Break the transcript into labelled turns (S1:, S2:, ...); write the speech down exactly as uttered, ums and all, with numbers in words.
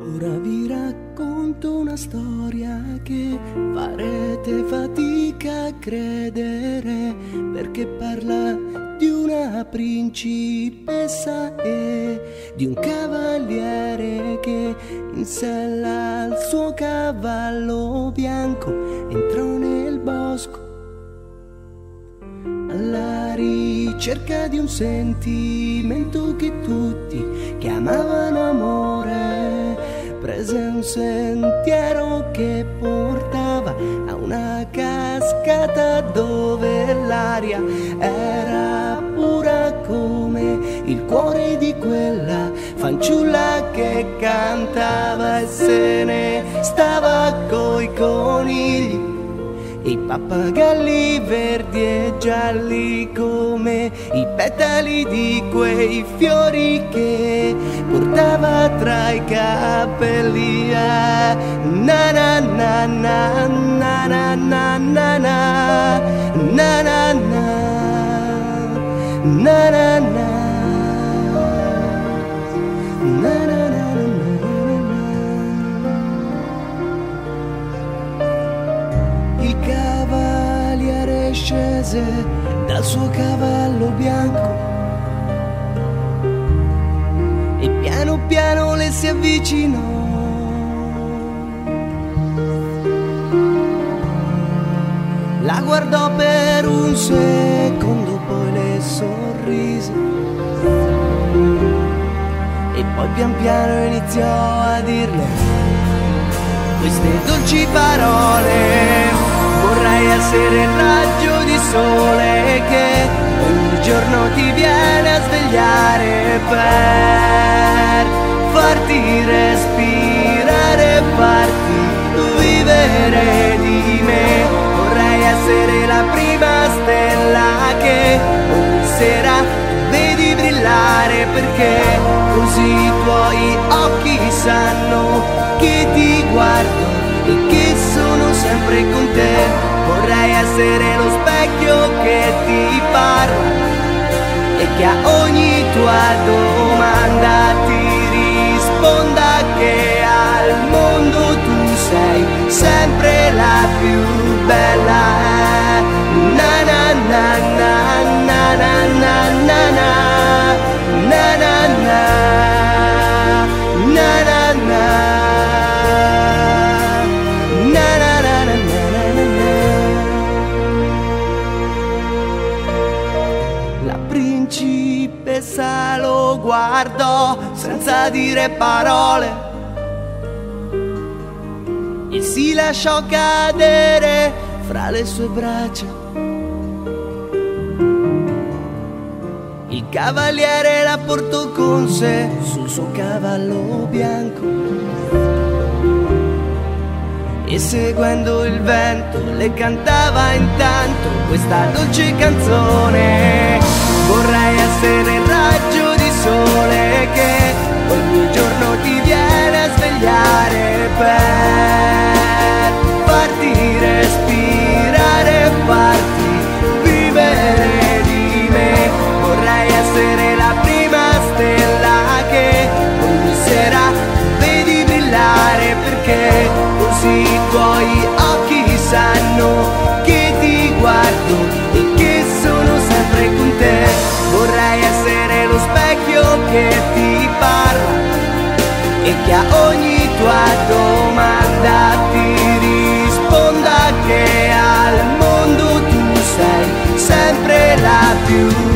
S1: Ora vi racconto una storia che farete fatica a credere, perché parla di una principessa e di un cavaliere che in sella al suo cavallo bianco entrò nel bosco alla ricerca di un sentimento che tutti chiamavano amore. Prese un sentiero che portava a una cascata dove l'aria era pura come il cuore di quella fanciulla che cantava e se ne stava coi conigli e i pappagalli verdi e gialli come i petali di quei fiori che portava tra i capelli. Ah, na na na na na na na na na na na na na na. Il cavaliere scese dal suo cavallo bianco e piano piano le si avvicinò. La guardò per un secondo, poi le sorrise e poi pian piano iniziò a dirle queste dolci parole. Vorrei essere il raggio di sole che ogni giorno ti viene a svegliare per farti respirare, farti vivere di me. Vorrei essere la prima stella che ogni sera vedi brillare, perché così i tuoi occhi sanno che ti guardo e che sono sempre con te. Vorrei essere lo specchio che ti parla e che a ogni tua domanda ti risponda che al mondo tu sei sempre la più bella. Na na na na na na na na na na na na na na. La principessa lo guardò senza dire parole e si lasciò cadere fra le sue braccia. Il cavaliere la portò con sé sul suo cavallo bianco e seguendo il vento le cantava intanto questa dolce canzone. Vorrei essere il raggio di sole che ogni giorno ti viene a svegliare per farti respirare, farti vivere di me. Vorrei essere la prima stella che ogni sera vedi brillare, perché così i tuoi occhi sanno che ti guardo e che sono sempre con te. Vorrei essere lo specchio che ti parla e che a ogni tua domanda ti risponda che al mondo tu sei sempre la più